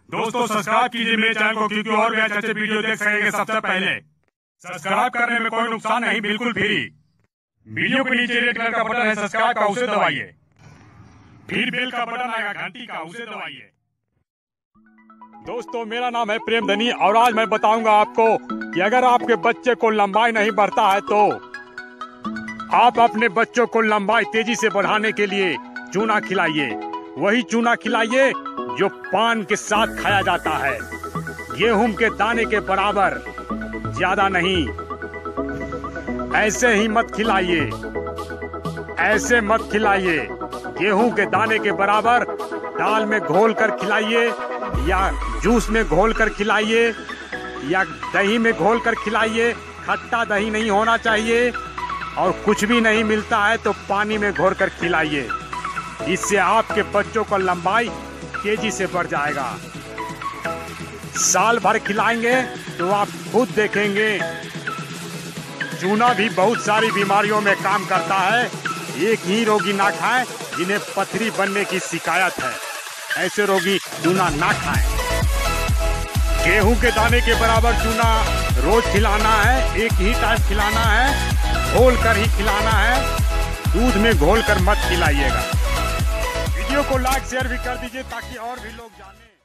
दोस्तों सब्सक्राइब कीजिए मेरे चैनल को, क्योंकि और भी अच्छे वीडियो देख सकेंगे सबसे पहले। सब्सक्राइब करने में कोई नुकसान नहीं, बिल्कुल फ्री। वीडियो के नीचे रेड कलर का बटन है सब्सक्राइब का, उसे दबाइए। फिर बेल का बटन आएगा घंटी का, उसे दबाइए। दोस्तों मेरा नाम है प्रेम धनी और आज मैं बताऊंगा आपको कि अगर आपके बच्चे को लंबाई नहीं बढ़ता है तो आप अपने बच्चों को लंबाई तेजी से बढ़ाने के लिए चूना खिलाइए। वही चूना खिलाइए जो पान के साथ खाया जाता है, गेहूं के दाने के बराबर, ज्यादा नहीं। ऐसे ही मत खिलाइए, ऐसे मत खिलाइए। गेहूं के दाने के बराबर दाल में घोल कर खिलाइए, या जूस में घोल कर खिलाइए, या दही में घोल कर खिलाइए। खट्टा दही नहीं होना चाहिए, और कुछ भी नहीं मिलता है तो पानी में घोल कर खिलाइए। इससे आपके बच्चों का लंबाई तेजी से बढ़ जाएगा। साल भर खिलाएंगे तो आप खुद देखेंगे। चूना भी बहुत सारी बीमारियों में काम करता है। एक ही रोगी ना खाएं जिन्हें पथरी बनने की शिकायत है, ऐसे रोगी चूना ना खाएं। गेहूं के दाने के बराबर चूना रोज खिलाना है, एक ही टाइम खिलाना है, घोल कर ही खिलाना है। दूध में घोल कर मत खिलाइएगा। वीडियो को लाइक शेयर भी कर दीजिए ताकि और भी लोग जाने।